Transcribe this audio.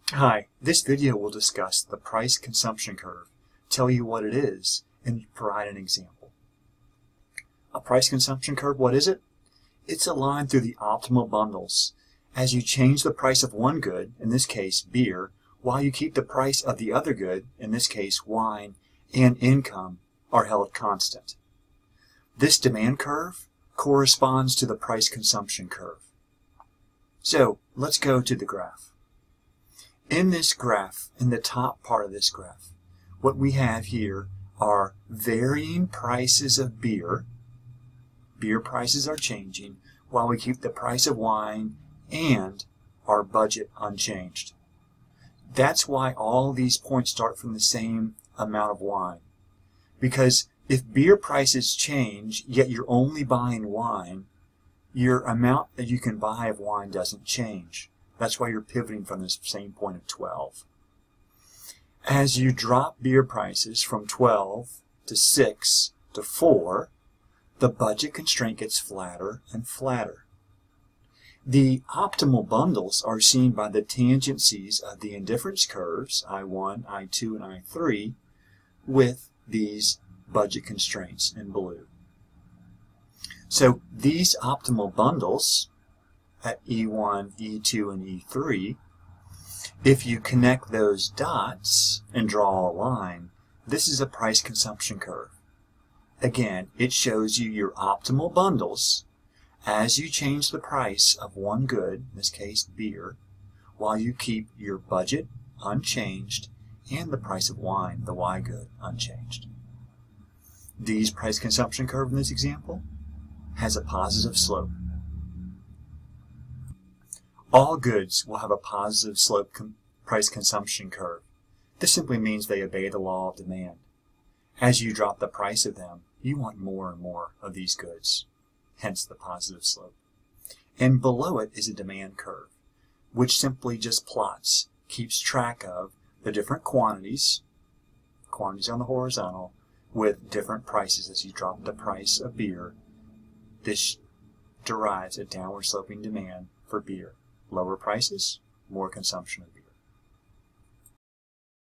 Hi, this video will discuss the price consumption curve, tell you what it is, and provide an example. A price consumption curve, what is it? It's a line through the optimal bundles. As you change the price of one good, in this case beer, while you keep the price of the other good, in this case wine, and income are held constant. This demand curve corresponds to the price consumption curve. So let's go to the graph. In this graph, in the top part of this graph, what we have here are varying prices of beer. Beer prices are changing while we keep the price of wine and our budget unchanged. That's why all these points start from the same amount of wine. Because if beer prices change, yet you're only buying wine, your amount that you can buy of wine doesn't change. That's why you're pivoting from this same point of 12. As you drop beer prices from 12 to 6 to 4, the budget constraint gets flatter and flatter. The optimal bundles are seen by the tangencies of the indifference curves, I1, I2, and I3, with these budget constraints in blue. So these optimal bundles at E1, E2, and E3, if you connect those dots and draw a line, this is a price consumption curve. Again, it shows you your optimal bundles as you change the price of one good, in this case beer, while you keep your budget unchanged and the price of wine, the Y good, unchanged. These price consumption curve in this example has a positive slope. All goods will have a positive slope price consumption curve. This simply means they obey the law of demand. As you drop the price of them, you want more and more of these goods, hence the positive slope. And below it is a demand curve, which simply just plots, keeps track of the different quantities on the horizontal, with different prices. As you drop the price of beer, this derives a downward sloping demand for beer. Lower prices, more consumption of beer.